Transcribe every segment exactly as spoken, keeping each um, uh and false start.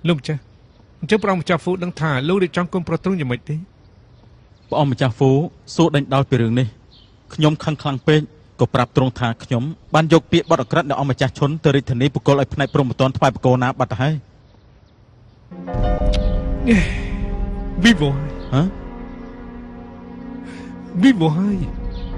លោកចាស់អញ្ចឹងព្រះអង្គម្ចាស់ហ្វូដឹងថាលោករៀបចំគុំប្រទ្រង់យ៉ាងម៉េចទេព្រះអង្គម្ចាស់ហ្វូសួរដេញដោលពីរឿងនេះខ្ញុំខឹងខ្លាំងពេកក៏ប្រាប់ទ្រង់ថាខ្ញុំបានយកពាក្យបទអក្រិតនៃអង្គម្ចាស់ឈុនទៅរាជធានីបកលឲ្យផ្នែកព្រំប្រទានថ្វាយបកលណាបាត់ទៅហើយវិវហ៎វិវហ៎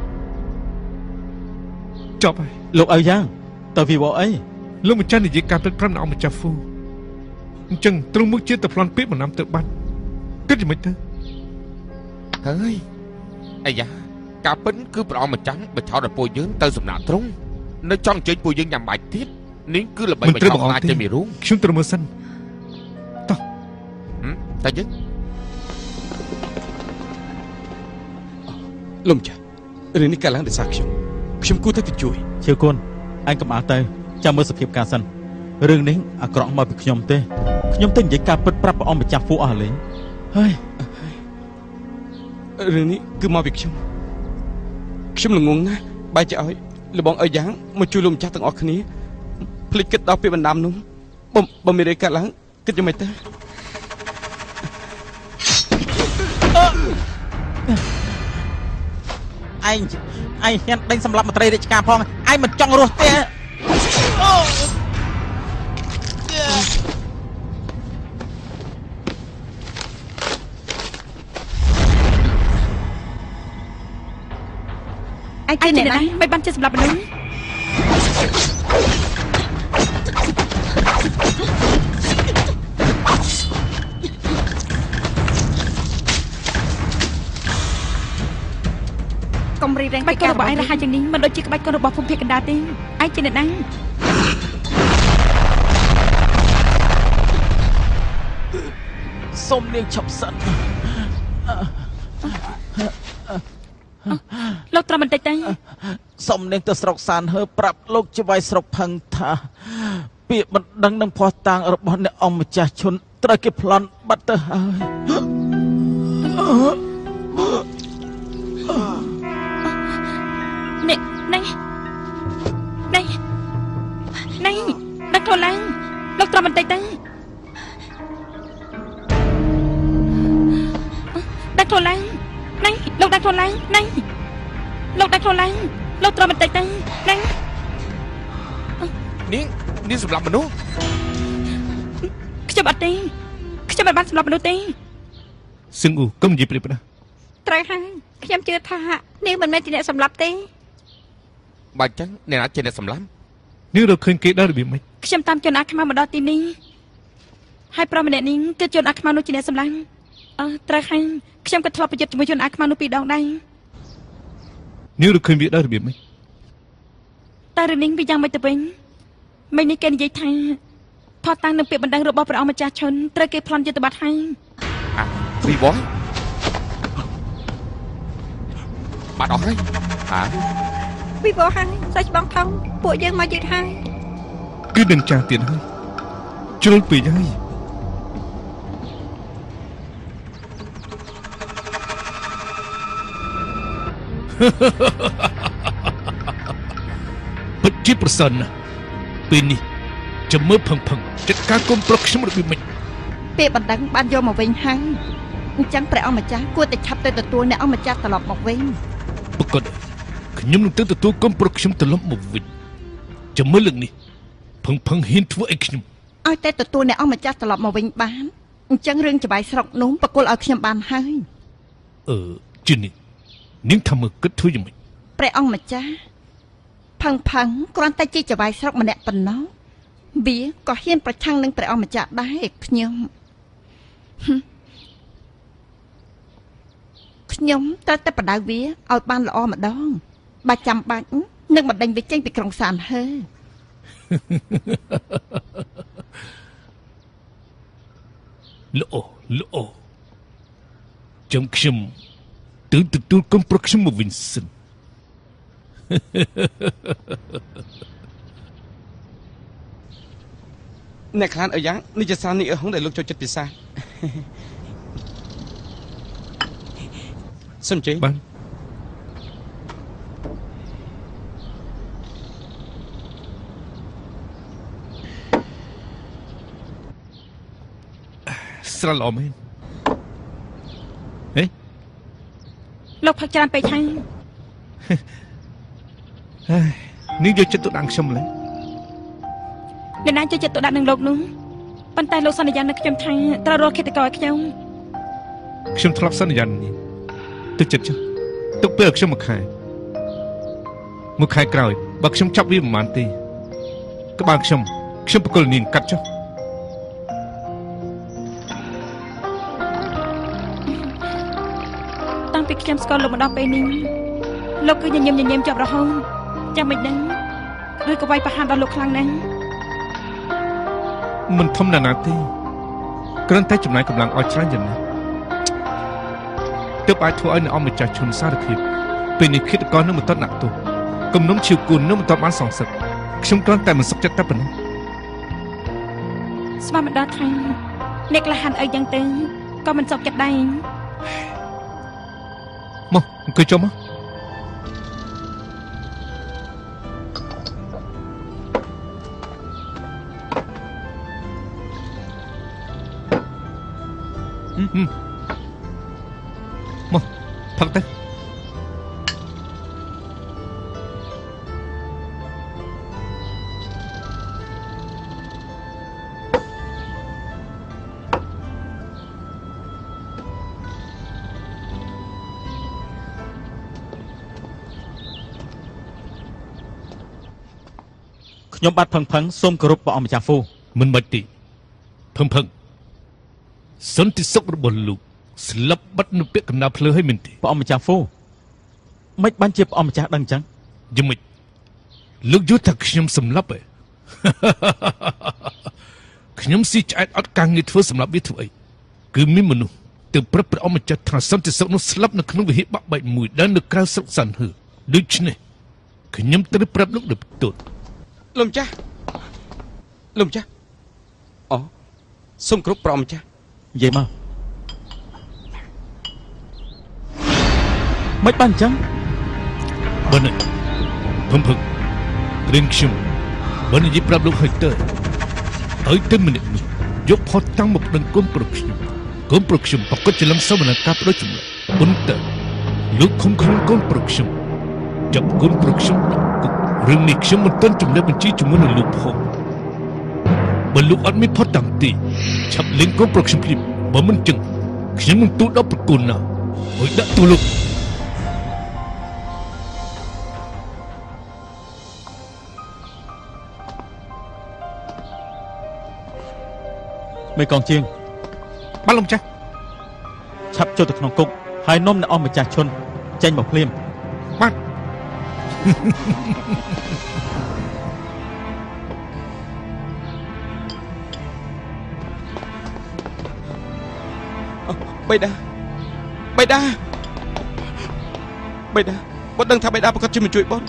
ចប់ហើយលោកអីយ៉ាងតើវិវអីលោកម្ចាស់និយាយការពិតប្រាំដល់អង្គម្ចាស់ហ្វូអញ្ចឹងទ្រង់មុខជាទៅប្លន់ពាក្យបណ្ដាំទៅបាត់គិតយ៉ាងម៉េចទៅហើយអាយ៉ាការពិតគឺព្រះអង្គម្ចាស់បញ្ឆោតឲ្យពួកយើងទៅសំណាក់ទ្រង់នៅចង់អញ្ជើញពួកយើងញ៉ាំបាយទៀតនេះគឺល្បីបញ្ឆោតខ្លាចទៅមានរូងខ្ញុំត្រូវមើលសិនតោះតែយើងលោកម្ចាស់រឿងនេះកើតឡើងដោយសារខ្ញុំខ្ញុំគួរតែទៅជួយជឿគុណអញកុំអើទៅចាំមើលសភាពការសិនរឿងនេះអាក្រក់មកពីខ្ញុំទេខ្ញុំទៅនិយាយការពិតប្រាប់ព្រះអង្គម្ចាស់ហ្វូអស់លេងហើយរឿងនេះគឺមកពីខ្ញុំខ្ញុំល្ងងណាស់បែរជាឲ្យលបងអីយ៉ាងមកជួយលោកម្ចាស់ទាំងអស់គ្នាភ្លេចគិតដល់ពេលបណ្ដាំនោះបើបើមានរឿងកើតឡើងគិតយ៉ាងម៉េចទៅឯងឯងហ៊ានដេញសម្លាប់មន្ត្រីរាជការផងឯងមិនចង់រស់ទេឯងជាអ្នកណាមិនបានជាសម្លាប់មនុស្សកុំរីរែងបាច់កូនរបស់ឯងរហ័សយ៉ាងនេះមិនដូចជាក្បាច់កូនរបស់ភូមិភាគកណ្ដាលទេឯងជាអ្នកណាសូមនាងឈប់សិនលោកត្រឹមបន្តិចទៅសូមនាងទៅស្រុកសានហើប្រាប់លោកជាវាយស្រុកផឹងថាពាក្យបណ្ដឹងនឹងភ័ស្តុតាងរបស់អ្នកអង្គម្ចាស់ឈុនត្រូវគេប្លន់បាត់ទៅហើយនេះនេះនេះនេះដាក់ខ្លួនឡើងលោកត្រឹមបន្តិចទៅដាក់ខ្លួនឡើងនេះលោកដាក់ខ្លួនឡើងនេះលោកដាក់ខ្លួនឡើងលោកត្រឹមបន្តិចទៅនេះនេះនេះសម្រាប់មនុស្សខ្ញុំអត់ទេខ្ញុំមិនបានសម្រាប់មនុស្សទេសឹងអ៊ូកុំនិយាយព្រាបណាត្រូវហើយខ្ញុំជឿថានាងមិនមែនជាអ្នកសម្លាប់ទេបើអញ្ចឹងអ្នកណាជាអ្នកសម្លាប់នាងរកឃើញគេដល់របៀបម៉េចខ្ញុំតាមជនអាខ្មៅមកដល់ទីនេះហើយប្រុសម្នាក់នេះគឺជនអាខ្មៅនោះជាអ្នកសម្លាប់អឺត្រូវហើយខ្ញុំក៏ធ្លាប់ប្រយុទ្ធជាមួយជនអាខ្មៅនោះពីរដងដែរនាងរកឃើញវាដល់របៀបម៉េចតែរឿងនេះវាយ៉ាងម៉េចទៅវិញមិញនេះគេនិយាយថាផតតាំងនឹងពាក្យបណ្ដឹងរបស់ព្រះអង្គម្ចាស់ឈុនត្រូវគេប្លន់យុទ្ធបတ်ហើយអាពីបងបាត់អស់ហើយហាពីបងហើយសាច់បងថងពួកយើងមកយឺតហើយគឺនឹងចាស់ទៀតហើយជ្រុលពេកហើយពិតជាប្រសើរណាស់ពេលនេះចាំមើលផឹងផឹងចាត់ការគុំប្រុសខ្ញុំរបៀបម៉េចពេលបណ្ដឹងបានយកមកវិញហើយអញ្ចឹងព្រះអង្គម្ចាស់គួរតែឆាប់ទៅទទួលអ្នកអង្គម្ចាស់ត្រឡប់មកវិញប្រកបខ្ញុំនឹងទៅទទួលគុំប្រុសខ្ញុំត្រឡប់មកវិញចាំមើលលើកនេះផឹងផឹងហ៊ានធ្វើអីខ្ញុំឲ្យតែទទួលអ្នកអង្គម្ចាស់ត្រឡប់មកវិញបានអញ្ចឹងរឿងច្បាយស្រុកនោះបកគលឲ្យខ្ញុំបានហើយអឺជិននេះនាងថាមើលគិតធ្វើយ៉ាងម៉េចព្រះអង្គម្ចាស់ផឹងផឹងគ្រាន់តែជាច្បាយស្រុកម្នាក់ប៉ុណ្ណោះវាក៏ហ៊ានប្រឆាំងនឹងព្រះអង្គម្ចាស់ដែរខ្ញុំខ្ញុំត្រូវតែបដៅវាឲ្យបានល្អម្ដងបើចាំបាច់នឹងបណ្ដេញវាចេញពីក្រុងសានហើល្អល្អចាំខ្ញុំទៅទទួលគុំប្រុសខ្ញុំមកវិញសិនអ្នកខ្លានអីយ៉ាងនេះជាសារនេះអឺហងដែលលោកចូលចិត្តពិសាសុំជេបានស្រាលល្អមែនហេលោកផឹកច្រើនពេកហើយនេះយកចិត្តទុកដាក់ខ្ញុំឡើយអ្នកណាយកចិត្តទុកដាក់នឹងលោកនោះប៉ុន្តែលោកសន្យានឹងខ្ញុំថាត្រូវរកឃាតករឲ្យខ្ញុំខ្ញុំធ្លាប់សន្យានេះទឹកចិត្តចុះទុកពេលឲ្យខ្ញុំមួយខែមួយខែក្រោយបើខ្ញុំចាប់វាមិនបានទេក្បាលខ្ញុំខ្ញុំបកគលនាងកាត់ចុះតាំងពីខ្ញុំស្គាល់លោកមកដល់ពេលនេះលោកគឺញញឹមញញឹមចាប់រហូតចាំមិនដឹងឬក៏វាយប្រហារដល់លោកខ្លាំងណាស់មិនធំណាស់ណាទេគ្រាន់តែចំណាយកម្លាំងឲ្យច្រើនយ៉ាងណាទើបអាចធ្វើឲ្យអ្នកអង្គម្ចាស់ឈុនសារភាពពេលនេះឃាតករនឹងមិនទាន់ដាក់ទោសគំនុំឈៀវគុណនឹងមិនទាន់បានសងសឹកខ្ញុំគ្រាន់តែមិនសុខចិត្តតែប៉ុណ្ណោះស្មានមិនដល់ថាអ្នកក្លាហានអីយ៉ាងទៅក៏មិនសុខចិត្តដែរមកអង្គុយចុះមកមកផឹកទៅខ្ញុំបាទផឹងផឹងសូមគោរពព្រះអង្គម្ចាស់ហ្វូមិនបាច់ទេផឹងផឹងសន្តិសុខរបស់លោកស្លាប់បាត់នៅពាក្យកណ្ដាលភ្លើឲ្យមែនទេព្រះអង្គម្ចាស់ហ្វូមិនបានជាព្រះអង្គម្ចាស់ដឹងអញ្ចឹងយ៉ាងម៉េចលោកយល់ថាខ្ញុំសម្លាប់ឯងខ្ញុំស៊ីឆ្អែតអត់ការងារធ្វើសម្រាប់វាធ្វើអីគឺមានមនុស្សទៅប្រាប់ព្រះអង្គម្ចាស់ថាសន្តិសុខនោះស្លាប់នៅក្នុងវិហារបាក់បែកមួយដែលនៅក្រៅស្រុកសាន់ហឺដូច្នេះខ្ញុំត្រូវប្រាប់លោកដោយផ្ទាល់លោកម្ចាស់លោកម្ចាស់អូសូមគោរពព្រះអង្គម្ចាស់និយាយមកមិនបានអញ្ចឹងបើនេះភឹមភឹកគ្រឿងខ្ញុំបើនិយាយប្រាប់លោកហើយទៅហើយទៅម្នាក់នេះយកផុតតាំងមកដឹងគុំប្រខ្ញុំគុំប្រខ្ញុំប្រកាសច្រឡំសមនការបដូរចម្លើយប៉ុន្តែលោកខំខ្លួនគុំប្រខ្ញុំចាប់គុំប្រខ្ញុំរឿងនេះខ្ញុំមិនទាន់ចំណេះបញ្ជីជាមួយនឹងលោកផងបើលោកអត់មានផុតតាំងទេឆាប់លេងគុំប្រខ្ញុំភ្លាមបើមិនចឹងខ្ញុំនឹងទូដល់ប្រគុណណាហើយដាក់ទូលោកមេកងជាងបាទលោកម្ចាស់ឆាប់ចូលទៅក្នុងគុកហើយនាំអ្នកអង្គម្ចាស់ឈុនចេញមកភ្លាមបាទបៃតាបៃតាបៃតាបងដឹងថាបៃតាប្រកាសជាមិនជួយបង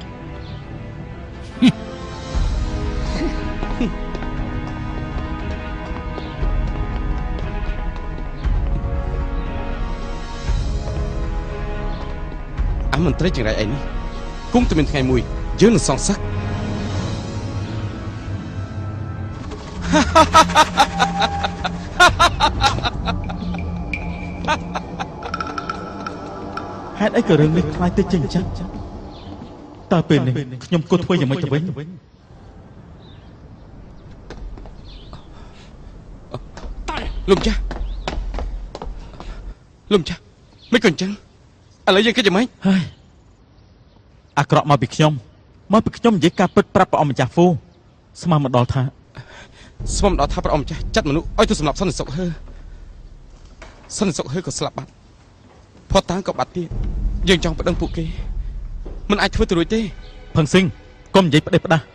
មន្ត្រីចង្រៃឯនេះគង់តែមានថ្ងៃមួយយើងនឹងសងសឹកហេតុអីក៏រឿងនេះខ្លាចទៅចេញចឹងតើពេលនេះខ្ញុំគួរធ្វើយ៉ាងម៉េចទៅវិញលោកម្ចាស់លោកម្ចាស់មិនក៏អញ្ចឹងឥឡូវយើងគិតយ៉ាងម៉េចហើយអាក្រក់មកពីខ្ញុំមកពីខ្ញុំនិយាយការពិតប្រាប់ព្រះអង្គម្ចាស់ហ្វូស្មានមកដល់ថាស្មានមកដល់ថាព្រះអង្គម្ចាស់ចាត់មនុស្សឲ្យទៅសម្លាប់សន្តិសុខហើសន្តិសុខហើក៏ស្លាប់បាត់ផតតាំងក៏បាត់ទៀតយើងចង់ប្តឹងពួកគេមិនអាចធ្វើទៅរួចទេផឹងស៊ីងកុំនិយាយផ្ដេសផ្ដាស់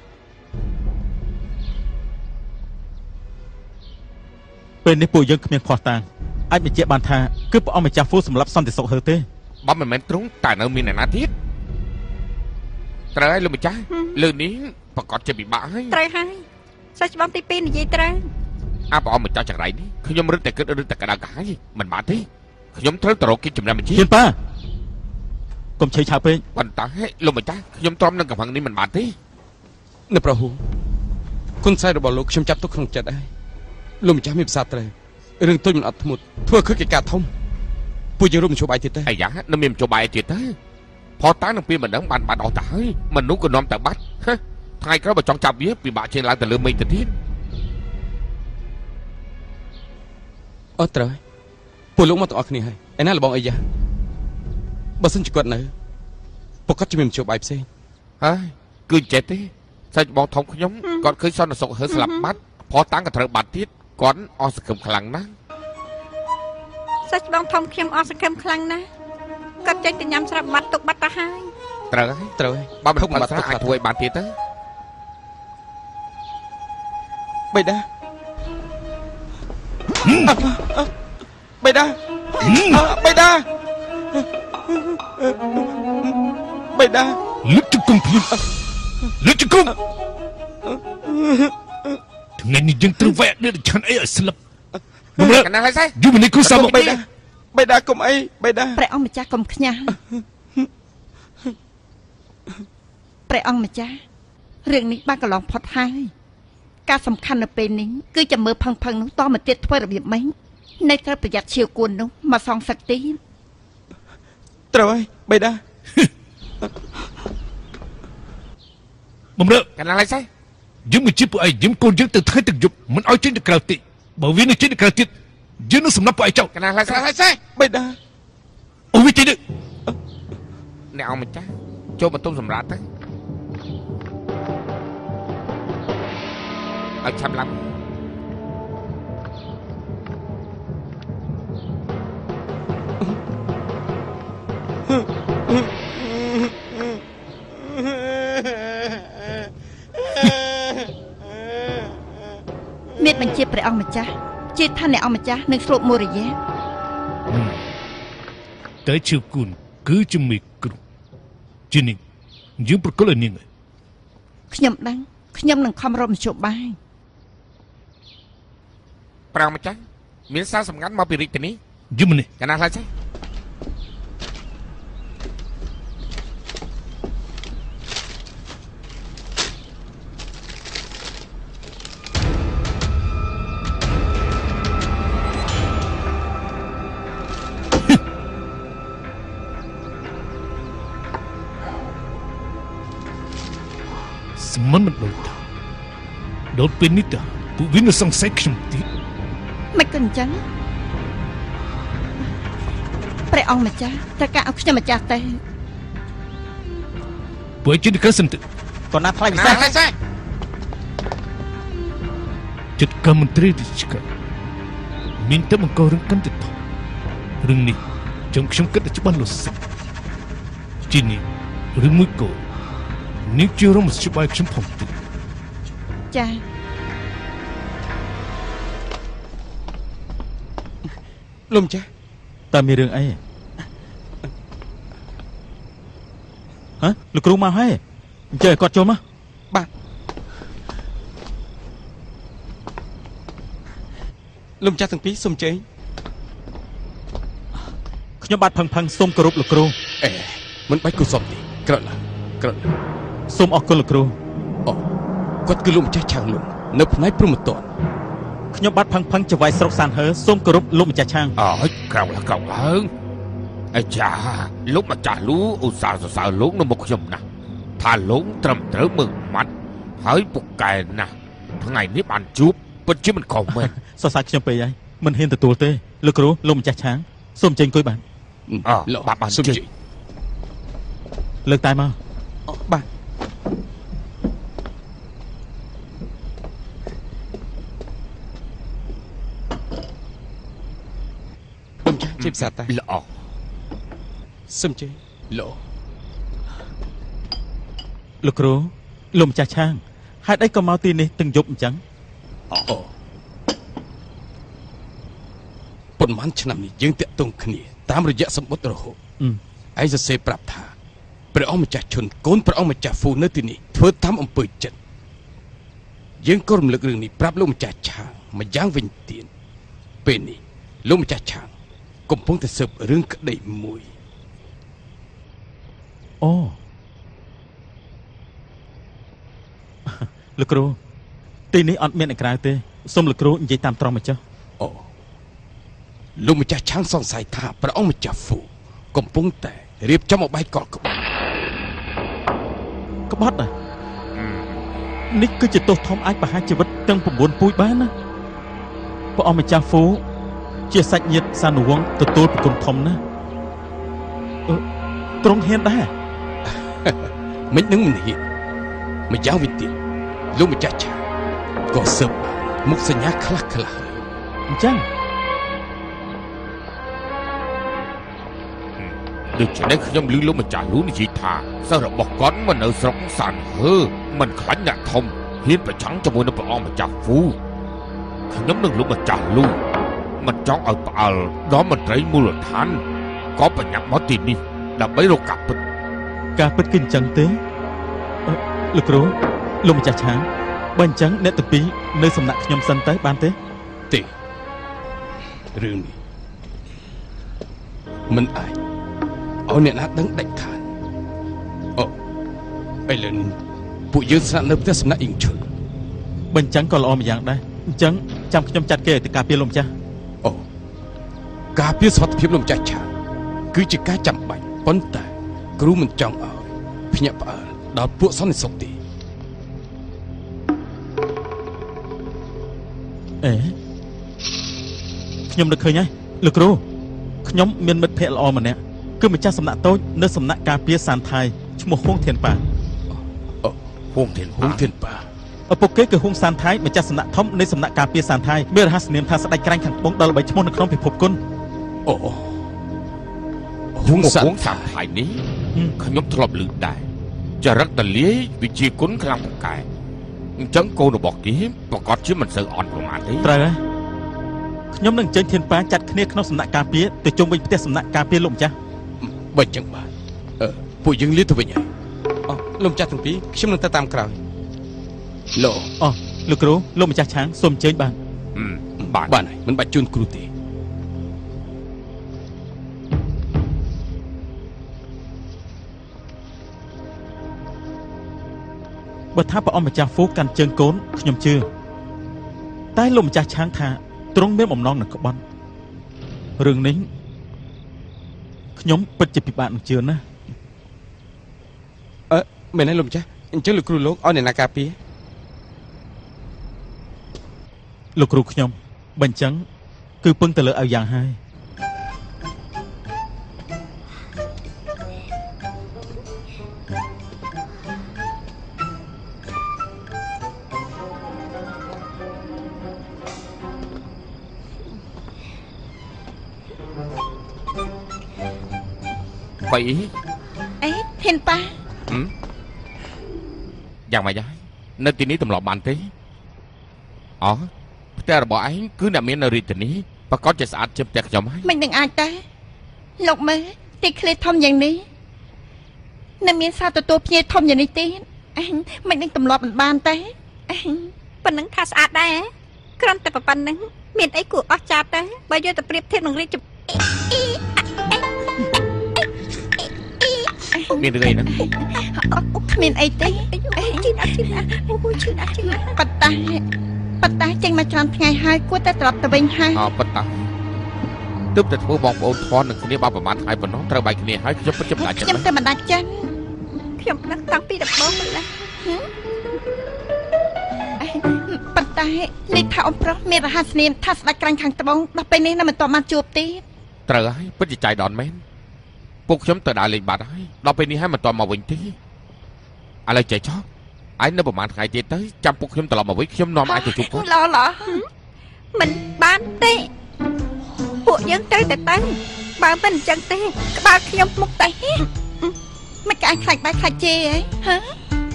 ពេលនេះពួកយើងគ្មានខុសតាំងអាចបញ្ជាក់បានថាគឺព្រះអង្គម្ចាស់ហ្វូសម្លាប់សន្តិសុខហើទេបើមិនមែនត្រង់តែនៅមានអ្នកណាទៀតត្រូវហើយលោកម្ចាស់លើនេះប្រកាសជាពិបាកហើយត្រូវហើយសាច់ច្បាំទីពីរនិយាយត្រូវអាព្រះអង្គម្ចាស់ចង្រៃនេះខ្ញុំរឹតតែគិតរឹតតែក្តៅក្រហាយមិនបានទេខ្ញុំត្រូវទៅរកគេចំណេះបញ្ជាហ៊ានប៉ាកុំឆេះឆាវពេកប៉ុន្តែលោកម្ចាស់ខ្ញុំទ្រាំនឹងកំហឹងនេះមិនបានទេនៅប្រហូគុណស្រីរបស់លោកខ្ញុំចាប់ទុកក្នុងចិត្តហើយលោកម្ចាស់មានភាសាត្រូវរឿងទុយមិនអត់ធ្មត់ធ្វើខឹកកិច្ចការធំពួកយើងរួមមជ្ឈបាយទៀតទេអាយ៉ានឹងមានមជ្ឈបាយទៀតទេផតតាំងនឹងពីមិនដឹងបានបាត់អស់ទៅហើយមនុស្សក៏នាំទៅបាត់ថ្ងៃក្រោយបើចង់ចាប់វាពិបាកជិះឡើងទៅលើមេឃទៅទៀតអត់ត្រូវពួកលោកមកទាំងអស់គ្នាហើយឯណាលបងអីយ៉ាបើសិនជាគាត់នៅប្រកាសជាមានមជ្ឈបាយផ្សេងហើយគឺចេះទេសាច់បងធំខ្ញុំគាត់ឃើញសន្តិសុខហើស្លាប់បាត់ផតតាំងក៏ត្រូវបាត់ទៀតគាត់អស់សង្ឃឹមខ្លាំងណាស់សាច់បងធំខ្ញុំអស់សង្ឃឹមខ្លាំងណាស់គាត់ចេញទៅញ៉ាំស្រាប់បាត់ទុកបាត់ទៅហើយត្រូវហើយត្រូវហើយបើមិនបាត់ទៅអាចធ្វើឲ្យបានទៀតទៅបេដាបេដាបេដាបេដាលឹកជង្គង់ភ្លឺលឹកជង្គង់ថ្ងៃនេះយើងត្រូវវែកនេះឆាន់អីឲ្យស្លាប់មកកណាស់ហើយស្អីយូមនេះគូសាមកបេដាបេដាកុំអីបេដាព្រះអង្គម្ចាស់កុំខ្ញាស់ព្រះអង្គម្ចាស់រឿងនេះបានកន្លងផុតហើយការសំខាន់នៅពេលនេះគឺចាំមើលផឹងផឹងនោះតមកទៀតធ្វើរបៀបម៉េចនៅត្រូវប្រយ័ត្នឈៀវគួននោះមកសងសឹកទីត្រូវហើយបេដាបំរើកណាស់ហើយស្អីយើងមកជិះពួកឯងយើងកូនយើងទៅថ្ងៃទឹកយប់មិនឲ្យចេញទៅក្រៅទីបើវានៅចេញទៅក្រៅទៀតយើងនឹងសម្លាប់ពួកឯងចោលកណាស់ហើយស្អីហើយស្អីបេដាអូវិទីនេះអ្នកអង្គម្ចាស់ចូលបន្ទប់សម្រាប់ទៅឲ្យឆាប់ឡើងមានបញ្ជាព្រះអង្គម្ចាស់ជាថាអ្នកអង្គម្ចាស់នឹងស្រូបមួយរយៈតែជឿគុណគឺជំនួយគ្រូជានេះយើងប្រកល់ឲ្យនាងខ្ញុំដឹងខ្ញុំនឹងខំរកមជ្ឈបាយព្រះអង្គម្ចាស់មានសារសម្ងាត់មកពីរាជធានីយំនេះកណាស់ឡើយទេមិនមិនដូចតាដល់ពេលនេះតាពួកវានៅសង្ស័យខ្ញុំទៀតមិនក៏អញ្ចឹងព្រះអង្គម្ចាស់ត្រូវការឲ្យខ្ញុំម្ចាស់ទេពួកជិតកើសិនទៅក៏ណាត់ថ្លៃពិសេសចិត្តកម្មមន្ត្រីរាជការមានតែបង្ករឿងកាន់តែធំរឿងនេះចង់ខ្ញុំគិតឲ្យច្បាស់លាស់សិនជានេះរឿងមួយគោនេះជារំស្ជបាយខ្ញុំផងទៅចាលំចាស់តើមានរឿងអីហ៎លោកគ្រូមកហើយអញ្ជើញគាត់ចូលមកបាទលំចាស់ទាំងពីរសូមជើញខ្ញុំបាទផឹងផឹងសូមគោរពលោកគ្រូអេមិនបាច់គូសុំទេក្រោយឡើងក្រោយសូមអរគុណលោកគ្រូអូគាត់គឺលោកម្ចាស់ឆាងលុងនៅផ្នែកព្រំតនខ្ញុំបាទផឹងផឹងចវាយស្រុកសានហើសូមគោរពលោកម្ចាស់ឆាងអើយក្រោយឡើងក្រោយឡើងអាចាលោកម្ចាស់លូឧស្សាហ៍សរសើរលោកនៅមុខខ្ញុំណាស់ថាលោកត្រឹមត្រូវមើលម៉ាត់ហើយពូកែណាស់ថ្ងៃនេះបានជួបពិតជាមិនខុសមែនសរសើរខ្ញុំពេកហើយមិនហ៊ានទទួលទេលោកគ្រូលោកម្ចាស់ឆាងសូមចេញអង្គុយបានអើបាទបាទសូមជិះលើកតែមកបាទលំចាស់ជិះផ្សារតាល្អសូមជិះល្អលោកគ្រូលោកម្ចាស់ឆាងហេតុអីក៏មកទីនេះទាំងយប់អញ្ចឹងអូប៉ុន្មានឆ្នាំនេះយើងតាក់ទងគ្នាតាមរយៈសម្បត្តិរហូតឯងសរសេរប្រាប់ថាព្រះអង្គម្ចាស់ឈុនកូនព្រះអង្គម្ចាស់ហ្វូនៅទីនេះធ្វើតាមអំពើចិត្តយើងក៏រំលឹករឿងនេះប្រាប់លោកម្ចាស់ឆាងម្យ៉ាងវិញទៀតពេលនេះលោកម្ចាស់ឆាងកំពុងតែស៊ើបរឿងក្តីមួយអូលោកគ្រូទីនេះអត់មានអ្នកក្រៅទេសូមលោកគ្រូនិយាយតាមត្រង់មកចុះអូលោកម្ចាស់ឆាងសង្ស័យថាព្រះអង្គម្ចាស់ហ្វូកំពុងតែរៀបចំអបាយកលក្បត់ក្បត់ដែរនេះគឺជាទោសធំអាចប្រហារជីវិតទាំង៩ពូជបានណាព្រះអង្គម្ចាស់ហ្វូជាសាច់ញាតិសានុវង្សទទួលប្រគុណធំណាស់អឺទ្រង់ហ៊ានដែរមិននឹងមិនហ៊ានម្យ៉ាងវិញទៀតលោកម្ចាស់ឆាក៏សើបមុខសញ្ញាខ្លះខ្លះអញ្ចឹងដូច្នេះខ្ញុំឮលោកម្ចាស់លូនិយាយថាសិស្សរបស់គាត់មិននៅស្រុកសានហើមិនខ្លាញ់អ្នកធំហ៊ានប្រឆាំងជាមួយនឹងព្រះអង្គម្ចាស់ហ្វូខ្ញុំនឹងលោកម្ចាស់លូមិនចង់ឲ្យផ្អើលដល់មន្ត្រីមូលដ្ឋានក៏បញ្ញាប់មកទីនេះដើម្បីរកការពិតការពិតគឺអញ្ចឹងទេលោកគ្រូលោកម្ចាស់ឆាងបើអញ្ចឹងអ្នកទាំងពីរនៅសំណាក់ខ្ញុំសិនទៅបានទេទេរឿងនេះមិនអាចឲ្យអ្នកណាដឹងដាច់ខាតអូឥឡូវនេះពួកយើងស្នាក់នៅផ្ទះសំណាក់អ៊ីងឈុលបើអញ្ចឹងក៏ល្អម្យ៉ាងដែរអញ្ចឹងចាំខ្ញុំចាត់គេឲ្យទៅការពារលោកម្ចាស់អូការពារសុខភាពលោកម្ចាស់ឆាគឺជាការចាំបាច់ប៉ុន្តែគ្រូមិនចង់ឲ្យភ្ញាក់ផ្អើលដល់ពួកសន្តិសុខទេអេខ្ញុំនឹកឃើញហើយលោកគ្រូខ្ញុំមានមិត្តភក្តិល្អម្នាក់គឺម្ចាស់សំណាក់តូចនៅសំណាក់ការពារសានថៃឈ្មោះហួងធានប៉ាអូហួងធានហួងធានប៉ាឪពុកគេគឺហួងសានថៃម្ចាស់សំណាក់ធំនៃសំណាក់ការពារសានថៃមានរហស្សនាមថាស្ដេចក្រាញ់ខាងត្បូងដល់ល្បីឈ្មោះនៅក្នុងពិភពគុណអូហួងសានថៃនេះខ្ញុំធ្លាប់ឮដែរចរិតដលាយវិជាគុណខ្លាំងពូកែអញ្ចឹងកូនរបស់គេប្រកាសជាមិនសូវអន់ប្រមាណទេត្រូវហើយខ្ញុំនឹងអញ្ជើញធានប៉ាចាត់គ្នាក្នុងសំណាក់ការពារទៅជុំវិញផ្ទះសំណាក់ការពារលោកម្ចាស់បើអញ្ចឹងបាទអឺពួកយើងលាទៅវិញហើយអូលោកម្ចាស់ទាំងពីរខ្ញុំនឹងទៅតាមក្រោយលោកអូលោកគ្រូលោកម្ចាស់ឆាងសូមអញ្ជើញបាទបាទបាទហើយមិនបាច់ជូនគ្រូទេបើថាព្រះអង្គម្ចាស់ហ្វូកាន់ជើងកូនខ្ញុំជឿតែលោកម្ចាស់ឆាងថាទ្រង់មានបំណងនឹងក្បត់រឿងនេះខ្ញុំពិតជាពិបាកនឹងជឿណាអឺមែនទេលោកម្ចាស់អញ្ចឹងលោកគ្រូលោកឲ្យអ្នកណាការពារលោកគ្រូខ្ញុំបើអញ្ចឹងគឺពឹងទៅលើឲ្យយ៉ាងហើយបីអេហ៊ានប៉ាយ៉ាងម៉េចដែរនៅទីនេះទម្លាប់បានទេអូផ្ទះរបស់ឯងគឺអ្នកមាននៅរាជធានីប្រកាសជាស្អាតជាងផ្ទះខ្ញុំហើយមិននឹងអាចទេលោកមើលទីឃ្លាធំយ៉ាងនេះនៅមានសារទទួលភ្ញៀវធំយ៉ាងនេះទេអញមិននឹងទម្លាប់មិនបានទេអញប៉ុណ្ណឹងថាស្អាតដែរគ្រាន់តែប៉ុណ្្នឹងមានអីគួរអស្ចារ្យទេបើយកទៅប្រៀបធៀបនឹងរាជមានរឿងអីហ្នឹងគ្មានអីទេជឿអត់ជឿអត់អូជឿអត់ជឿប៉ាតាប៉ាតាចេញមកច្រើនថ្ងៃហើយគួរតែត្រឡប់ទៅវិញហើយអូប៉ាតាទើបតែធ្វើបងប្អូនធន់នឹងគ្នាបានប្រហែលថ្ងៃប៉ុណ្ណោះត្រូវបែកគ្នាហើយខ្ញុំពិតជាមិនដាច់ចិត្តខ្ញុំតែមិនដាច់ចិត្តខ្ញុំនឹកតាំងពីដំបូងមកដែរប៉ាតាលេខថាអ៊ំប្រុសមានរហស្សនាមថាស្ដេចក្រាញ់ខាងត្បូងដល់ពេលនេះនៅមិនទាន់បានជួបទេត្រូវហើយពិតជាចៃដន្យមែនពួកខ្ញុំទៅដើរលេងបាត់ហើយដល់ពេលនេះហើយមិនទាន់មកវិញទេឥឡូវចេះចោះឯងនៅប្រហែលថ្ងៃទៀតទៅចាំពួកខ្ញុំត្រឡប់មកវិញខ្ញុំនាំឯងទៅជួបគាត់ឡឡមិនបានទេពួកយើងត្រូវតែទៅបើមិនអញ្ចឹងទេក្បាលខ្ញុំមុខតែមិនក៏ឯងខ្លាចបែកខ្លាចជេហ៎ហ៎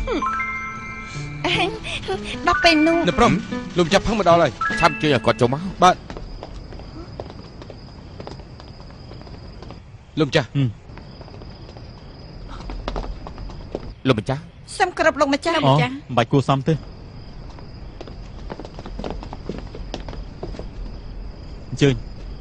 ដល់ពេលនោះនៅព្រមលោកចាប់ផឹងមកដល់ហើយឆាប់ជួយឲ្យគាត់ចូលមកបាទលោកម្ចាស់លោកម្ចាស់សូមគោរពលោកម្ចាស់អូមិនបាច់គួរសមទេអញ្ជើញ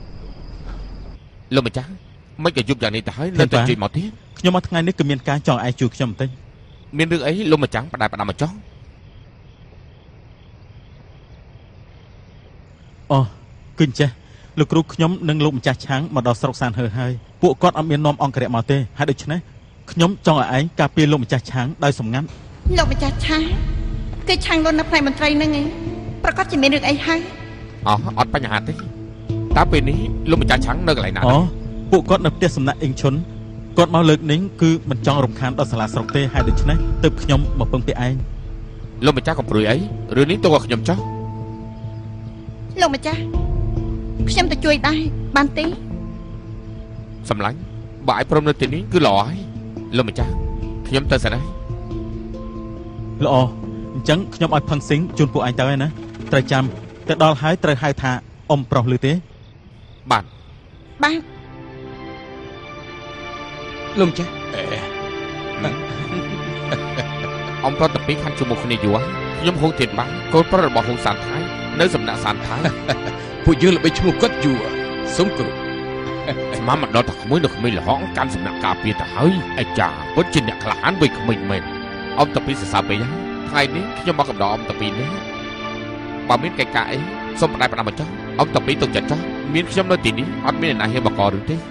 លោកម្ចាស់មិនក៏យប់យ៉ាងនេះទៅហើយនៅតែជួយមកទៀតខ្ញុំមកថ្ងៃនេះគឺមានការចង់ឯងជួយខ្ញុំបន្តិចមានរឿងអីលោកម្ចាស់បដាបដាមកចង់អូគឺអញ្ចេះលោកគ្រូខ្ញុំនិងលោកម្ចាស់ឆាងមកដល់ស្រុកសានហើហើយពួកគាត់អត់មាននាំអង្គរៈមកទេហើយដូច្នេះខ្ញុំចង់ឲ្យឯងការពារលោកម្ចាស់ឆាងដោយសម្ងាត់លោកម្ចាស់ឆាងគឺឆាងលន់នៅផ្នែកមន្ត្រីហ្នឹងឯងប្រកាសជាមានរឿងអីហើយអស់អត់បញ្ហាទេតើពេលនេះលោកម្ចាស់ឆាងនៅកន្លែងណាអូពួកគាត់នៅផ្ទះសំណាក់អ៊ីងឈុនគាត់មកលើកនេះគឺមិនចង់រំខានដល់សាលាស្រុកទេហើយដូច្នេះទើបខ្ញុំមកពឹងពាក់ឯងលោកម្ចាស់កំព្រួយអីរឿងនេះទុកឲ្យខ្ញុំចោះលោកម្ចាស់ខ្ញុំទៅជួយដែរបានទេសម្លាញ់បើឲ្យព្រមនៅទីនេះគឺល្អហើយលោកម្ចាស់ខ្ញុំទៅសិនហើយល្អអញ្ចឹងខ្ញុំឲ្យផឹងស៊ីងជូនពួកឯងទៅហើយណាត្រូវចាំទៅដល់ហើយត្រូវហៅថាអ៊ំប្រុសឬទេបាទបាទលោកម្ចាស់អ៊ំប្រុសតាពីខាន់ជាមួយគ្នាយូរខ្ញុំហូធានបានកូនប្រុសរបស់ហូសានថៃនៅសំណាក់សានថៃពួកយើងល្បីឈ្មោះគាត់យូរសុំគោរពស្មានមកដល់តែក្មួយនៅក្មេងលហងកាន់សំណាក់ការពារទៅហើយអាចារ្យពិតជាអ្នកក្លាហានវ័យក្មេងមែនអ៊ំតាពីសរសើរពេកហើយថ្ងៃនេះខ្ញុំមកកំដរអ៊ំតាពីនេះបើមានកិច្ចការអីសូមផ្ដាច់ផ្ដាំមកចុះអ៊ំតាពីទុកចិត្តចុះមានខ្ញុំនៅទីនេះអត់មានអ្នកណាហ៊ានបកកឬទេ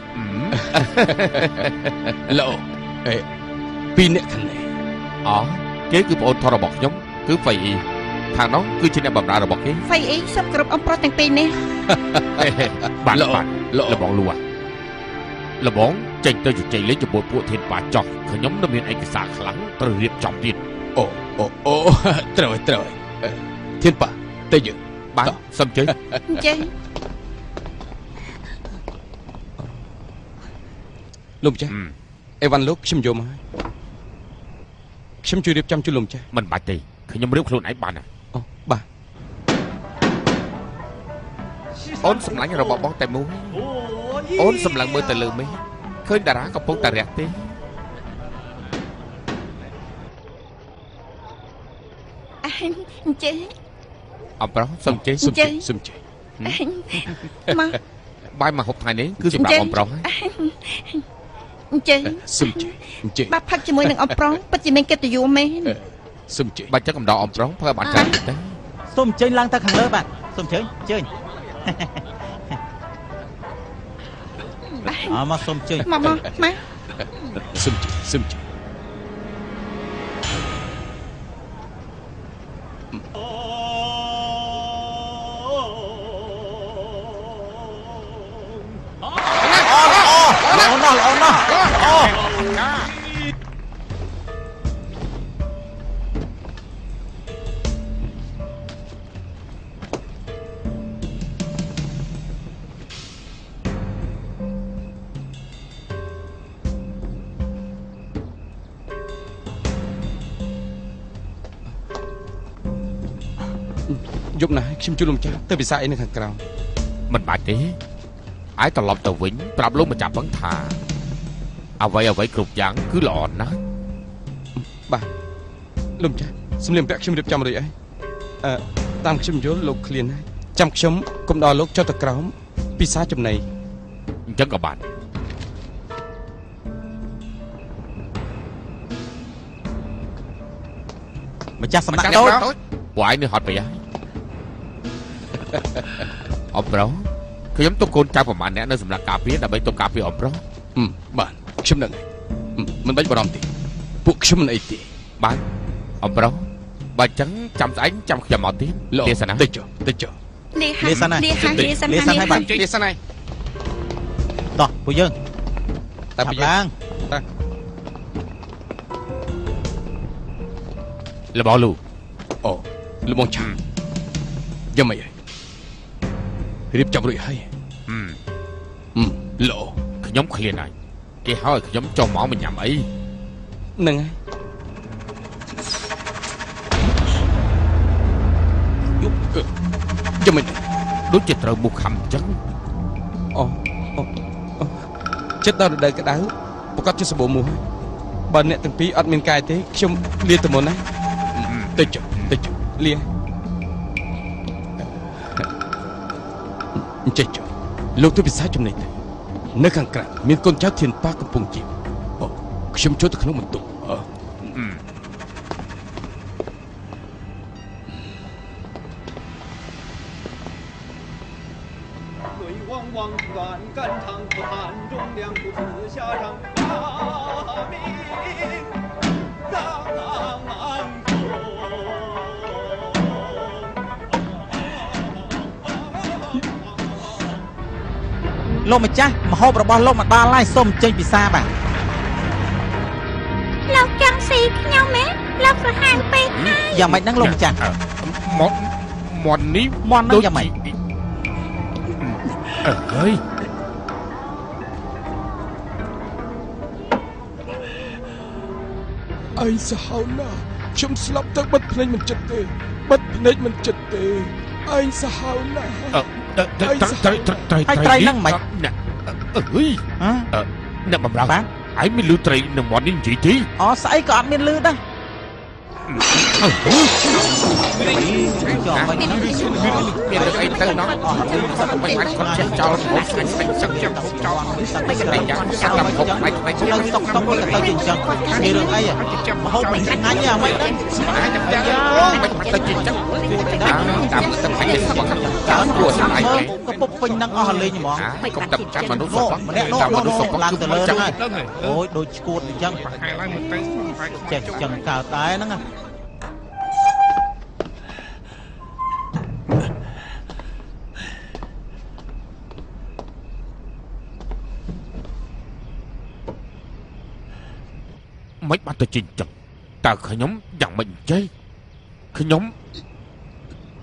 លោកអេពីរអ្នកខាងនេះអូគេគឺប្អូនធររបស់ខ្ញុំគឺហ្វៃអ៊ីខាងនោះគឺជាអ្នកបម្រើរបស់គេហ្វៃអ៊ីសូមគោរពអ៊ំប្រុសទាំងពីរនេះបាទបាទលបងលូលបងចេញទៅជជែកលេងជាមួយពួកធានបាចោះខ្ញុំនៅមានឯកសារខ្លាំងត្រូវរៀបចំទៀតអូអូអូត្រូវត្រូវធានបាទៅយើងបាទសូមជើញជើញលោកម្ចាស់អីវ៉ាន់លោកខ្ញុំយកមកហើយខ្ញុំជួយរៀបចំជូនលោកម្ចាស់មិនបាច់ទេខ្ញុំរៀបខ្លួនឯងបានណាអូបាទអូនសម្លាញ់របស់បងតែមួយអូនសម្លឹងមើលទៅលើមេឃឃើញតារាកំពុងតែរះទេអញ្ចឹងអប្រុសសុំជេសុំជេសុំជេមកបាយមកហូបថ្ងៃនេះគឺសម្រាប់អប្រុសអញ្ចឹងសុំជេអញ្ចឹងបាក់ផឹកជាមួយនឹងអប្រុសពិតជាមានកិត្តិយសមែនសុំជេបាច់ចឹងកំដរអប្រុសប្រើបានច្រើនទេសុំជើញឡើងទៅខាងលើបាទសុំជើញជើញអើមកសុំជើញមកមកមកសុំជើញសុំជើញល្អណាស់ល្អណាស់អូយប់ណាស់ខ្ញុំជួយលោកម្ចាស់ទៅពិសាអីនៅខាងក្រៅមិនបាច់ទេអាយត្រឡប់ទៅវិញប្រាប់លោកម្ចាស់ផងថាអ្វីអ្វីគ្រប់យ៉ាងគឺល្អណាស់បាទលោកម្ចាស់សម្លៀកបំពាក់ខ្ញុំរៀបចំរួចហើយអឺតាមខ្ញុំយល់លោកឃ្លានហើយចាំខ្ញុំកុំដល់លោកចុះទៅក្រោមពិសាចំណីអញ្ចឹងក៏បានម្ចាស់សំណាក់តូចពួកឯងនេះហត់ពេកហើយអប្រុសខ្ញុំទុកកូនចៅប្រហែលអ្នកនៅសម្រាប់ការពារដើម្បីទុកការពារអប្រុសបាទខ្ញុំនឹងមិនបាច់បារម្ភទេពួកខ្ញុំមិនអីទេបាទអប្រុសបើអញ្ចឹងចាំស្អែកចាំខ្ញុំមកទៀតទេសនាទៅចុះទៅចុះនេះហានេះហានេះនេះសិននេះបាទនេះសិនហើយតោះពួកយើងតែពួកយើងតើលបងលូអូលបងឆាយ៉ាងម៉េចរៀបចំរួចហើយហឹមហឹមលោខ្ញុំឃ្លានហើយគេហៅឲ្យខ្ញុំចុះមកមកញ៉ាំអីហ្នឹងហើយយុបយ៉ាងម៉េចដូចជាត្រូវមុខខំអញ្ចឹងអូអូចិត្តដល់រដូវក្តៅប្រកាសជាសបោមូសបើអ្នកទាំងពីរអត់មានកាយទេខ្ញុំលាទៅមុនណាទៅចុះទៅចុះលាអញ្ចឹងចុះលោកទៅពិសាចំណេញទៅនៅខាងក្រៅមានកូនចៅធានប៉ាកំពុងជីអូខ្ញុំចូលទៅក្នុងបន្ទប់អឺ雷汪肝肠不汉中两不自下场大明当风លោកម្ចាស់មហូបរបស់លោកមកដល់ហើយសូមចេញពិសាបាទលោកចង់ស៊ីខ្ញុំហ៎លោកសាហាវពេកហើយយ៉ាងម៉េចហ្នឹងលោកម្ចាស់មកមន់នេះមន់ហ្នឹងយ៉ាងម៉េចអើហើយអីសាហាវណាស់ខ្ញុំស្លាប់ទៅបិទភ្នែកមិនចិត្តទេបិទភ្នែកមិនចិត្តទេអីសាហាវណាស់ត្រីត្រីត្រីហើយត្រីហ្នឹងមិនអើយអ្នកបំរើបានឯងមានលឺត្រីនៅមាត់នេះនិយាយទីអូស្អីក៏អត់មានលឺដែរអើយចុះមិនមានអីទៅណោះមិនអាចគាត់ចេះចោលមកស្អីស្អីសឹកចាំចោលមិនស្អីយ៉ាងសាប់តាមហុកផ្នែកផ្នែកទៅតុកតុកទៅទៅជាចឹងមានរឿងអីមហូបមិនឆ្ងាញ់ទេអ្ហ្មិចហ្នឹងស្មារតីតែមិនទៅជាចឹងតាមទឹកផ្នែកទៅបកតាមគួរស្អីគេក៏ពុកពេញនឹងអស់លេងហ្មងកុំទឹកចាត់មនុស្សសោះម្នាក់នោះមនុស្សសោះឡើងទៅលើហ្នឹងអូយដូចឈួតអញ្ចឹងប្រហែលឡើងមកទៅចេះចឹងកើតតែហ្នឹងមិនបាត់ទៅជិះចឹងតើខ្ញុំយ៉ាងមិនចេះខ្ញុំអូ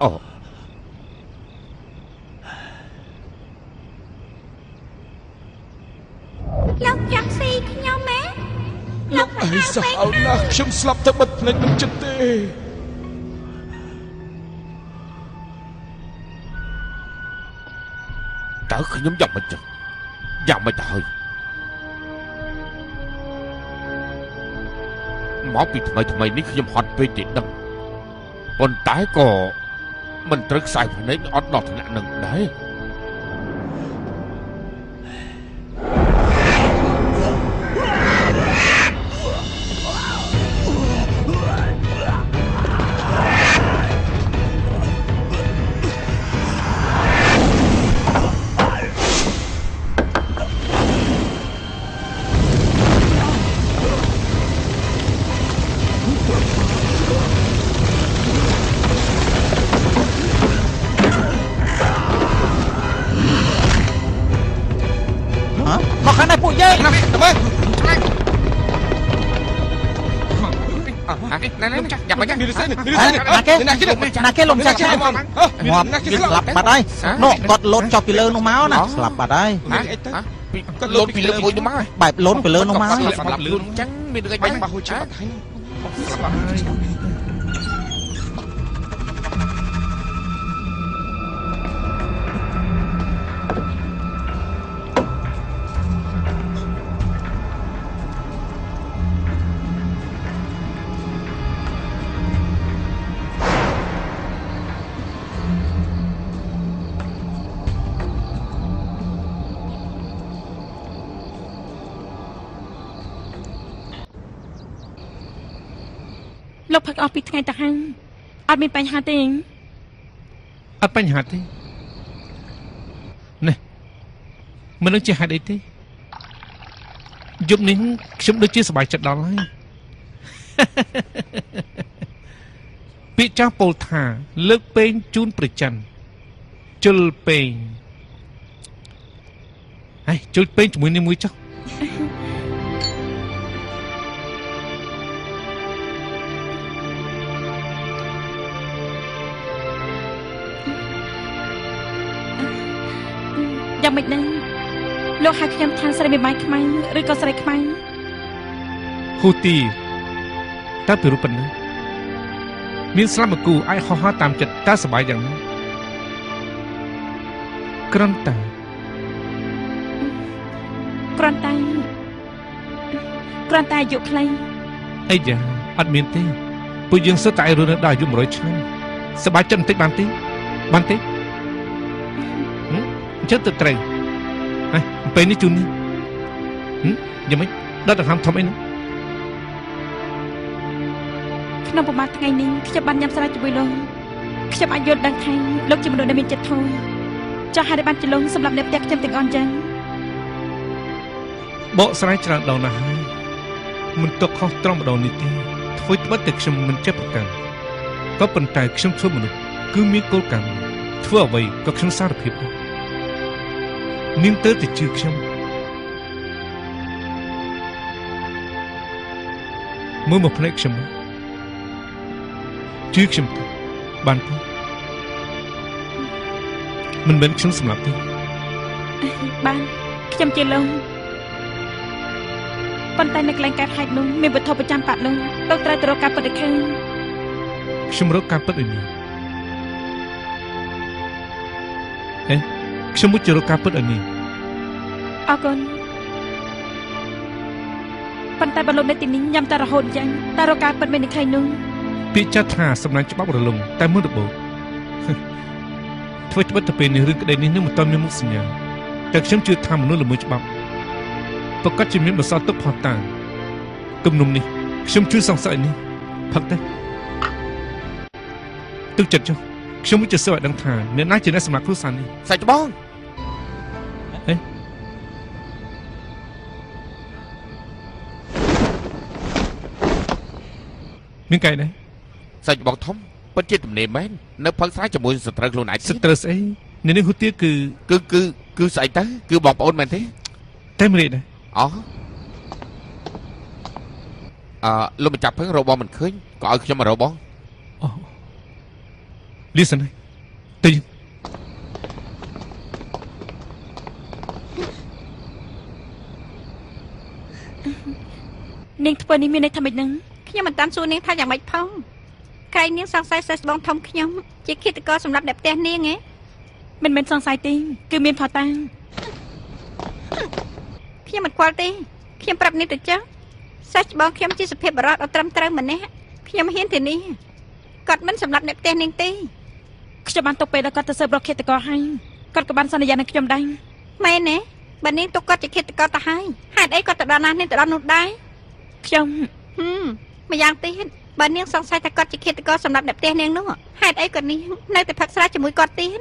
លោកចង់ស៊ីខ្ញុំហ៎លោកសាហាវអីសាហាវណាស់ខ្ញុំស្លាប់ទៅបិទភ្នែកមិនចិត្តទេតើខ្ញុំយ៉ាងមិនចឹងយ៉ាងមិនទៅហើយមកពីថ្មីថ្មីនេះខ្ញុំហត់ពេកទេដឹងប៉ុន្តែក៏មិនត្រូវខ្សែភ្នែកអត់ដល់ថ្នាក់នឹងដែរ Dạ mấy cái Nà cái Nà cái lùm xa xa Ngọt Lặp bà đây Nó cọt lộn cho pì lơ nó máu nè Lặp bà đây Lộn pì lơ bụi nó máu Bài lộn pì lơ nó máu Lặp lộn trắng Mình được cái bánh bà hồi chá Lặp bà đây លោកផឹកអស់ពីថ្ងៃទៅហើយអត់មានបញ្ហាទេអត់បញ្ហាទេណែមិននឹងជាហេតុអីទេយប់នេះខ្ញុំដូចជាសប្បាយចិត្តដល់ហើយពាក្យចាស់ពោលថាលើកពេងជូនប្រច័នជលពេងហើយជលពេងជាមួយនេះមួយចុះយ៉ាងម៉េចដែរលោកហៅខ្ញុំថាស្រីមេម៉ាយខ្មៅឬក៏ស្រីខ្មៅហ៊ូទីតើពីរូបប៉ុណ្ណាមានស្លាប់មកគូអាចហោះហើរតាមចិត្តតើសប្បាយយ៉ាងណាក្រំតាក្រំតាក្រំតាអាយុខ្លីអីយ៉ាអត់មានទេពួកយើងសិតតែរស់នៅដល់អាយុone hundredឆ្នាំសប្បាយចិត្តបន្តិចបានទេបានទេចិត្តទៅត្រូវហើយពេលនេះជូននេះយ៉ាងម៉េចដល់ដង្ហើមធំអីនោះក្នុងប្រហែលថ្ងៃនេះខ្ញុំបានញ៉ាំស្រាជាមួយលោកខ្ញុំអាចយល់ដឹងថាលោកជាមនុស្សដែលមានចិត្តធម៌ចោះហើយបានជាលោកសម្រាប់អ្នកផ្ទះខ្ញុំទាំងអស់ចឹងបកស្រាយច្រើនដងណាស់ហើយមិនតកខុសត្រង់ម្ដងនេះទេធ្វើត្បិតតែខ្ញុំមិនចេះប្រកាន់ក៏ប៉ុន្តែខ្ញុំធ្វើមនុស្សគឺមានគោលការណ៍ធ្វើអ្វីក៏ខ្ញុំសារភាពនាងទៅតែជឿខ្ញុំមើលមកភ្នែកខ្ញុំជឿខ្ញុំទៅបានទេមិនមែនខ្ញុំសម្លាប់ទេបានខ្ញុំជាលោកប៉ុន្តែនៅកន្លែងកើតហេតុនោះមានវត្ថុប្រចាំបកនោះលោកត្រូវទៅរកការពិតឲ្យឃើញខ្ញុំរកការពិតឲ្យនាងហេខ្ញុំមករកការពិតឲ្យនាងអរគុណប៉ុន្តែបើលោកនៅទីនេះញ៉ាំតែរហូតអញ្ចឹងតែរកការពិតមិននឹងឃើញនោះពាក្យចាត់ថាសំណាញ់ច្បាប់រលំតែមុនរបូតធ្វើត្បិតទៅពេលនេះរឿងក្តីនេះនឹងមិនទាន់មានមុខសញ្ញាតែខ្ញុំជឿថាមនុស្សល្មើសច្បាប់ប្រកាសជាមានបន្សល់ទុកផុសតាងគំនុំនេះខ្ញុំជួយសង្ស័យនេះផឹកទៅទឹកចិត្តចុះខ្ញុំមិនជឿសើឲ្យដឹងថាអ្នកណាជាអ្នកសម្រាប់គ្រួសារនេះសាច់ច្បងហេមានកែដែរសាច់ច្បងធំពិតជាទំនេរមែននៅផឹកស្រាយជាមួយសត្រូវខ្លួនឯងសត្រូវស្អីនេះនេះហូទាគឺគឺគឺគឺស្អីទៅគឺបងប្អូនមែនទេតែមិនរីដែរអូអឺលោកម្ចាស់ភឹងរកបងមិនឃើញក៏ឲ្យខ្ញុំមករកបងអូលីសិនទៅនាងធ្វើនេះមានន័យថាម៉េចហ្នឹងខ្ញុំមិនតាមសួរនាងថាយ៉ាងម៉េចផងក្រែងនាងសង្ស័យសេះស្បងធំខ្ញុំជាឃាតករសម្រាប់អ្នកផ្ទះនាងហ៎មិនមែនសង្ស័យទេគឺមានផតាំងខ្ញុំមិនខ្វល់ទេខ្ញុំប្រាប់នាងទៅចុះសេះស្បងខ្ញុំជាសុភាពបរិសុទ្ធអត់ត្រឹមត្រូវម្នាក់ខ្ញុំហ៊ានទេនេះគាត់មិនសម្រាប់អ្នកផ្ទះនាងទេខ្ញុំបានទុកពេលដល់គាត់ទៅស៊ើបរកឃាតករហើយគាត់ក៏បានសន្យានឹងខ្ញុំដែរមែនទេបើនាងទុកគាត់ជាឃាតករទៅហើយហេតុអីគាត់ទៅដល់ណានាងទៅដល់នោះដែរខ្ញុំហឹមម្យ៉ាងទៀតបើនាងសង្ស័យថាគាត់ជាឃាតករសម្រាប់អ្នកផ្ទះនាងនោះហេតុអីគាត់នាងនៅតែផឹកស្រាជាមួយគាត់ទៀត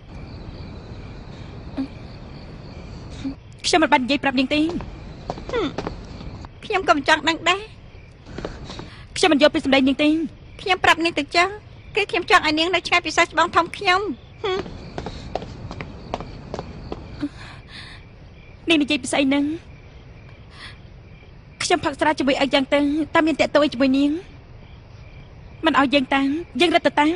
ខ្ញុំមិនបាននិយាយប្រាប់នាងទេខ្ញុំក៏មិនចង់ដឹងដែរខ្ញុំមិនយល់ពីសម្ដីនាងទេខ្ញុំប្រាប់នាងទៅចឹងគឺខ្ញុំចង់ឲ្យនាងនៅឆ្ងាយពីសាច់ច្បងធំខ្ញុំនាងនិយាយពីស្អីហ្នឹងខ្ញុំផឹកស្រាជាមួយអីយ៉ាងទៅតែមានតាក់ទងជាមួយនាងមិនឲ្យយើងតាំងយើងរត់ទៅតាំង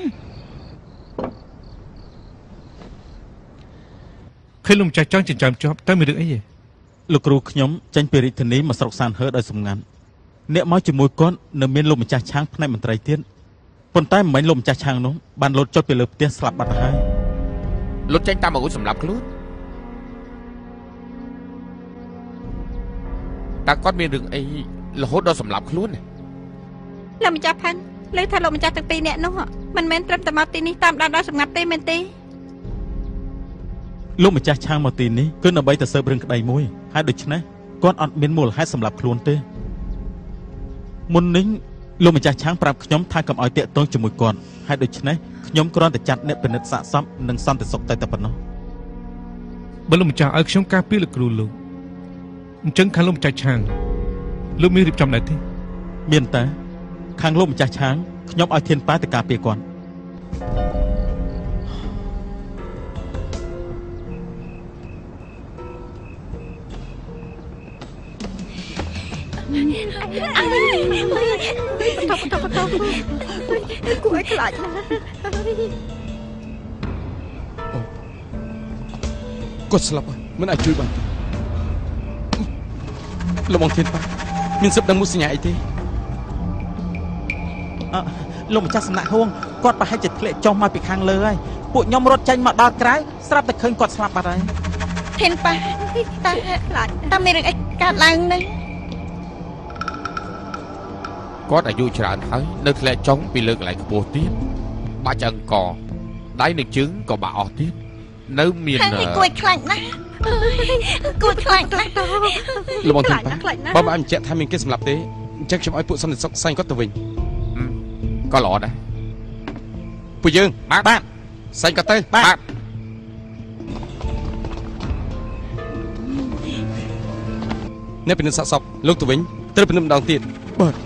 ឃើញលោកម្ចាស់ចង់ចិញ្ចឹមជាប់តែមានរឿងអីទេលោកគ្រូខ្ញុំចេញពីរាជធានីមកស្រុកសានហឺដោយសម្ងាត់អ្នកមកជាមួយគាត់នៅមានលោកម្ចាស់ឆាងផ្នែកមន្ត្រីទៀតប៉ុន្តែមិនមែនលោកម្ចាស់ឆាងនោះបានលោតចុចពីលើផ្ទះស្លាប់បាត់ហើយលោតចេញតាមអាវុធសម្រាប់ខ្លួនតើគាត់មានរឿងអីរហូតដល់សម្លាប់ខ្លួនលោកម្ចាស់ផាន់លើថាលោកម្ចាស់ទាំងពីរនាក់នោះមិនមែនត្រឹមតែមកទីនេះតាមដានដោយសម្ងាត់ទេមែនទេលោកម្ចាស់ឆាងមកទីនេះគឺដើម្បីទៅស៊ើបរឿងក្តីមួយហើយដូច្នេះគាត់អត់មានមូលហេតុសម្រាប់ខ្លួនទេមុននេះលោកម្ចាស់ឆាងប្រាប់ខ្ញុំថាកុំឲ្យតាក់ទងជាមួយគាត់ហើយដូច្នេះខ្ញុំគ្រាន់តែចាត់អ្នកពិនិត្យសាកសពនិងសន្តិសុខតែតែប៉ុណ្ណោះបើលោកម្ចាស់ឲ្យខ្ញុំការពារលោកគ្រូលោកអញ្ចឹងខាងលោកម្ចាស់ឆាងលោកមានរៀបចំដែរទេមានតែខាងលោកម្ចាស់ឆាងខ្ញុំឲ្យធានប៉ាទៅការពារគាត់ថប់ថប់ថប់គួរឲ្យខ្លាចណាគាត់ស្លាប់ហើយមិនអាចជួយបានលោកបងធានប៉ាមានសិទ្ធិដឹងមុខសញ្ញាអីទេអឺលោកម្ចាស់សំណាក់ហួងគាត់ប្រហែលជាធ្លាក់ចុះមកពីខាងលើហើយពួកខ្ញុំរត់ចេញមកដល់ក្រៅស្រាប់តែឃើញគាត់ស្លាប់បាត់ហើយធានប៉ាតែខ្លាចតែមានរឿងអីកើតឡើងនេះគាត់អាយុច្រើនហើយនៅធ្លាក់ចុងពីលើកន្លែងខ្ពស់ទៀតបាច់អង្គកដៃនិងជើងក៏បាក់អស់ទៀតនៅមានគួយខ្លាចណាស់គួយខ្លាចខ្លាចទៅលោកបងធានប៉ាបើមិនបញ្ជាក់ថាមានគេសម្លាប់ទេអញ្ចឹងខ្ញុំឲ្យពួកសន្តិសុខសាញ់គាត់ទៅវិញក៏ល្អដែរពួកយើងបាទបាទសាញ់គាត់ទៅបាទអ្នកពិនិត្យសាកសពលោកទៅវិញត្រូវពិនិត្យម្ដងទៀតបាទ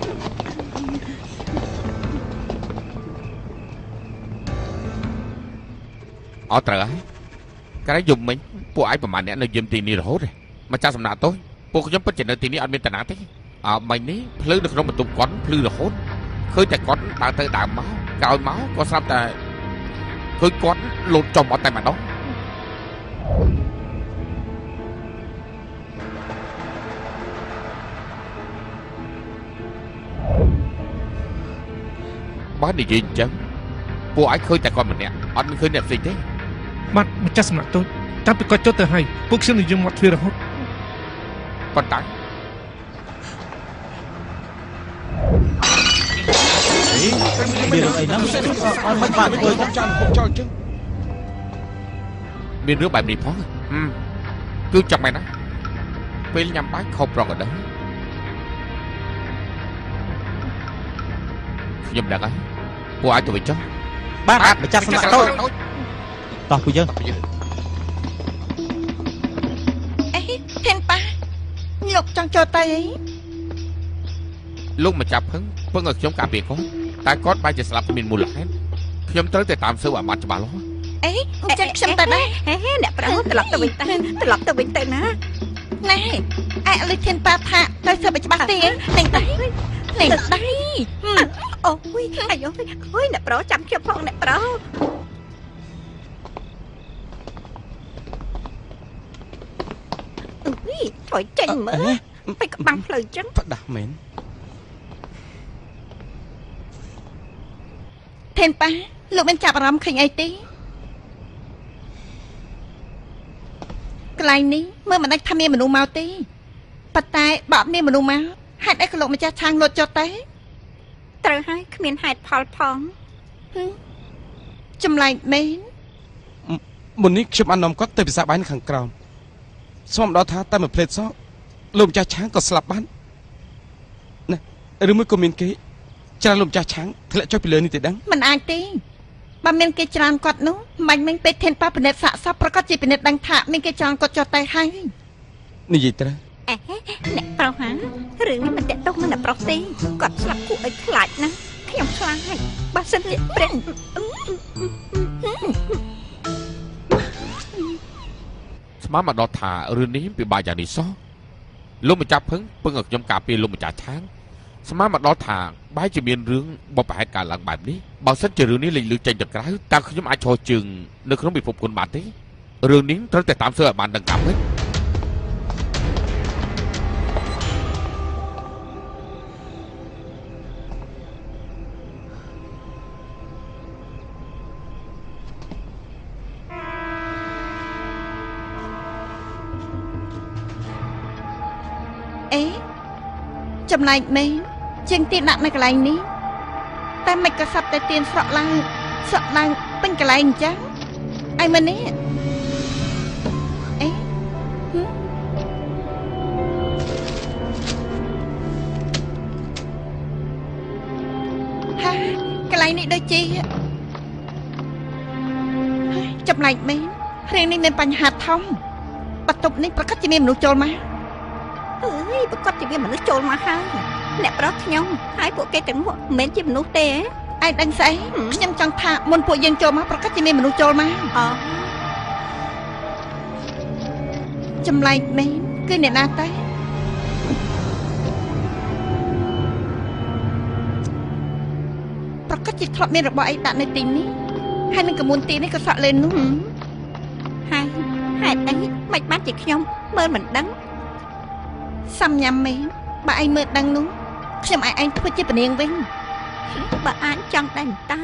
អត់ត្រូវហើយក្រែងយំមិញពួកឯងប្រហែលអ្នកនៅយឹមទីនេះរហូតទេមកចាស់សំណាក់ទោសពួកខ្ញុំពិតជានៅទីនេះអត់មានតាណាទេអើមិញនេះភ្លឺនៅក្នុងបន្ទប់គាត់ភ្លឺរហូតឃើញតែគាត់ដើរទៅដើរមកក្រោយមកក៏ស្រាប់តែឃើញគាត់លោតចំអត់តែម្ដងបើនិយាយអញ្ចឹងពួកឯងឃើញតែគាត់ម្នាក់អត់មានឃើញអ្នកផ្សេងទេបាទម្ចាស់សំណាក់ទោសតាំងពីគាត់ចុះទៅហើយពួកខ្ញុំនិយាយមកទ្វាររហូតប៉ុន្តែមានរឿងអីណាអត់មិនបានធ្វើចាំពុកចោលចឹងមានរឿងបែបនេះផងគឺចាំមែនណាពេលញ៉ាំបាយខុសប្រកដែរខ្ញុំដឹងហើយពួកអាចទៅវិញចុះបាទម្ចាស់សំណាក់តូចតោះពួកយើងអីធានប៉ាលោកចង់ចូលទៅអីលោកមកចាប់ផឹងពឹងឲ្យខ្ញុំការពារគាត់តែគាត់បែរជាស្លាប់គ្មានមូលហេតុខ្ញុំត្រូវតែតាមស៊ើបឲ្យបានច្បាស់លាស់អីអញ្ចឹងខ្ញុំទៅដែរអ្នកប្រុសត្រឡប់ទៅវិញទៅត្រឡប់ទៅវិញទៅណាណែឯលិធានប៉ាថាទៅស៊ើបឲ្យច្បាស់ទេនឹងទៅនឹងទៅអូយអាយអូយអ្នកប្រុសចាំខ្ញុំផងអ្នកប្រុសអើយថយចេញមើលទៅក្បាំងផ្លូវចឹងផ្ដាស់មែនធានប៉ាលោកមានចាប់អារម្មណ៍ឃើញអីទេកន្លែងនេះមើលមិនដាច់ថាមានមនុស្សមកទេប៉ុន្តែបើអត់មានមនុស្សមកហេតុអីក៏លោកម្ចាស់ឆាងលត់ចុះទៅត្រូវហើយគ្មានហេតុផលផងចម្លែកមែនមុននេះខ្ញុំបាននាំគាត់ទៅពិសាបាយនៅខាងក្រោមស្មានដល់ថាតែមួយផ្លេតសោះលោកម្ចាស់ឆាងក៏ស្លាប់បានណាឬមួយក៏មានគេច្រើនលោកម្ចាស់ឆាងធ្លាក់ចុះពីលើនេះទេដឹងមិនអាចទេបើមានគេច្រើនគាត់នោះមិនមែនពេលធានប៉ាពិនិត្យសាកសពប្រកាសជាពិនិត្យដឹងថាមានគេច្រើនគាត់ចុះទៅហើយនិយាយត្រូវអេអ្នកប្រុសហារឿងនេះមិនតេតុងនឹងអ្នកប្រុសទេគាត់ស្លាប់គួរឲ្យខ្លាចណាស់ខ្ញុំខ្លាចបើសិនជាព្រះស្មានមកដល់ថារឿងនេះពិបាកយ៉ាងនេះសោះលោកម្ចាស់ភឹងពឹងឲ្យខ្ញុំការពារលោកម្ចាស់ឆាងស្មានមកដល់ថាបែរជាមានរឿងបបប្រហែលកើតឡើងបែបនេះបើសិនជារឿងនេះលេចលឺចេញទៅក្រៅតើខ្ញុំអាចឈរជើងនៅក្នុងពិភពគុណបានទេរឿងនេះត្រូវតែតាមស៊ើបឲ្យបានដឹងតាមវិញអេចំណែកមែនជាងទៀតដាក់នៅកន្លែងនេះតែមិនក៏សាប់តែទៀនស្រក់ឡើងស្រក់ឡើងពេញកន្លែងអញ្ចឹងអីមែននេះអេហាកន្លែងនេះដូចជាចំណែកមែនរឿងនេះមានបញ្ហាធំបន្ទប់នេះប្រកាសជាមានមនុស្សចូលមកអើយប្រកាសជាមានមនុស្សចូលមកហើយអ្នកប្រុសខ្ញុំហើយពួកគេទាំងនោះមិនមែនជាមនុស្សទេឯងដឹងស្អីខ្ញុំចង់ថាមុនពួកយើងចូលមកប្រកាសជាមានមនុស្សចូលមកអូចម្លែកមែនគឺអ្នកណាទៅប្រកាសជាធ្លាប់មានរបស់អីដាក់នៅទីនេះហើយនឹងកមុនទីនេះក៏សក់លេននោះហើយហេតុអីមិនបានជាខ្ញុំមើលមិនដឹងសំញ៉ាំមែនបើឯងមើលដឹងនោះខ្ញុំឲ្យឯងធ្វើជាពនាងវិញបើអាចចង់ដែរតើ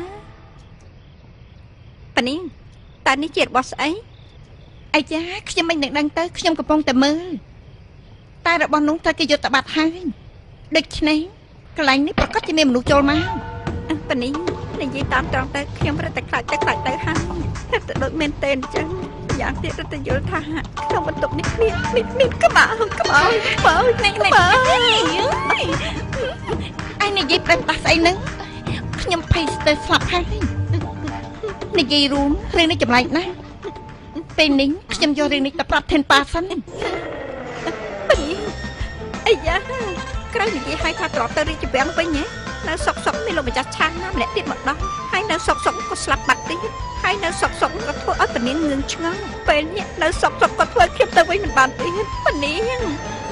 ពនាងតើនេះជារបស់ស្អីអាយ៉ាខ្ញុំមិននឹងដឹងទៅខ្ញុំកំពុងតែមើលតែរបស់នោះត្រូវគេយកទៅបាត់ហើយដូច្នេះកន្លែងនេះប្រកាសជាមានមនុស្សចូលមកពនាងនិយាយតាមត្រង់ទៅខ្ញុំរត់តែខ្លាចទៅខ្លាចទៅហើយរត់ទៅដូចមែនទេអញ្ចឹងយ៉ាងទៀតរត់ទៅយល់ថាក្នុងបន្ទប់នេះមានមានមានក្បាលក្បាលក្បាលនេះនេះឯងនិយាយប្រដាស់ស្អីនឹងខ្ញុំភ័យស្ទើរស្លាប់ហើយនិយាយរួមរឿងនេះចម្លែកណាស់ពេលនេះខ្ញុំយករឿងនេះទៅប្រាប់ធានប៉ាសិនអីយ៉ាក្រៅនិយាយឲ្យថាត្រប់ទៅរាជវាំងវិញហ៎នៅសុកសុកមានលោកម្ចាស់ឆាងណាម្នាក់ទៀតមកដល់ហើយនៅសុកសុកក៏ស្លាប់បាត់ទៀតហើយនៅសុកសុកក៏ធ្វើឲ្យពនាងងឿងឆ្ងល់ពេលនេះនៅសុកសុកក៏ធ្វើខ្ញុំទៅវិញមិនបានទៀតពនាង